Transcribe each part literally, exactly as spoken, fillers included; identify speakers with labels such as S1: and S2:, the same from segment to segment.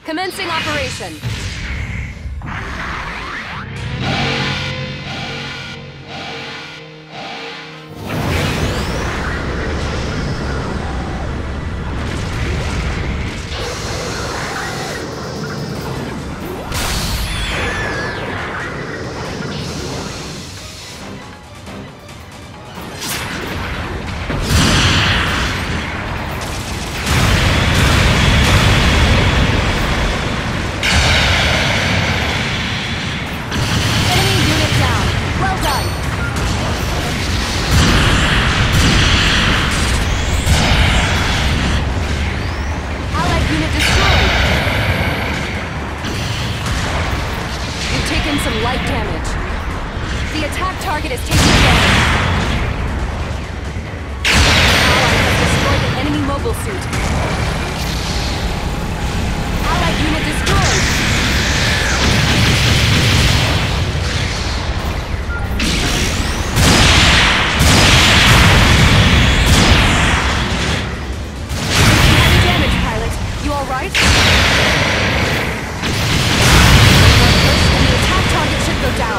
S1: Commencing operation. Some light damage. The attack target is taking damage. Ally has destroyed the enemy mobile suit. Allied unit destroyed. Heavy damage, pilot. You all right? Target should go down.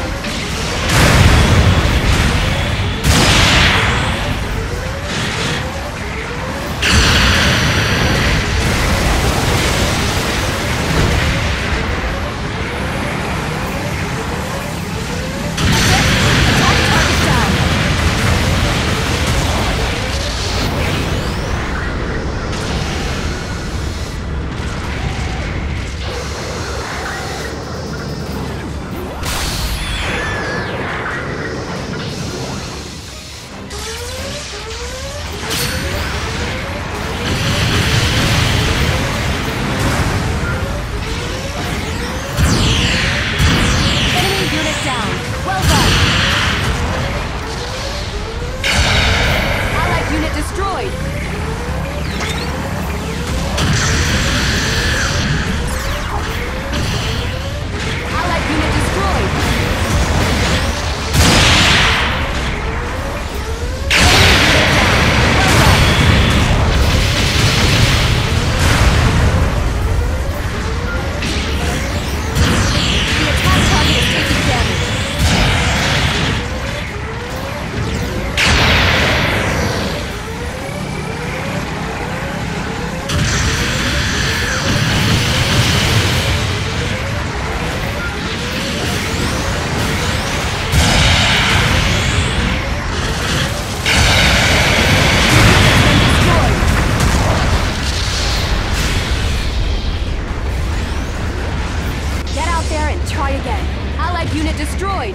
S1: Try again. Allied unit destroyed.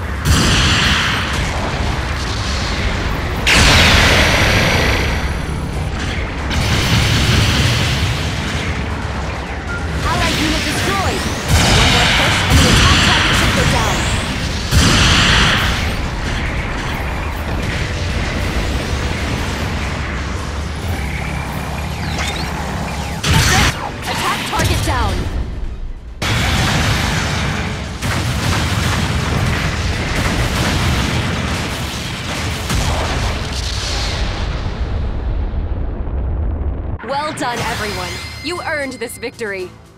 S1: Allied unit destroyed. One more push and the attack target should go down. That's it. Attack target down. Well done, everyone. You earned this victory.